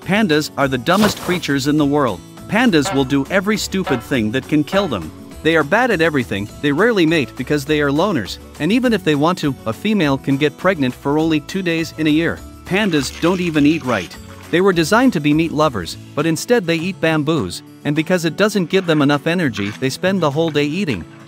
Pandas are the dumbest creatures in the world. Pandas will do every stupid thing that can kill them. They are bad at everything, they rarely mate because they are loners, and even if they want to, a female can get pregnant for only 2 days in a year. Pandas don't even eat right. They were designed to be meat lovers, but instead they eat bamboos, and because it doesn't give them enough energy, they spend the whole day eating.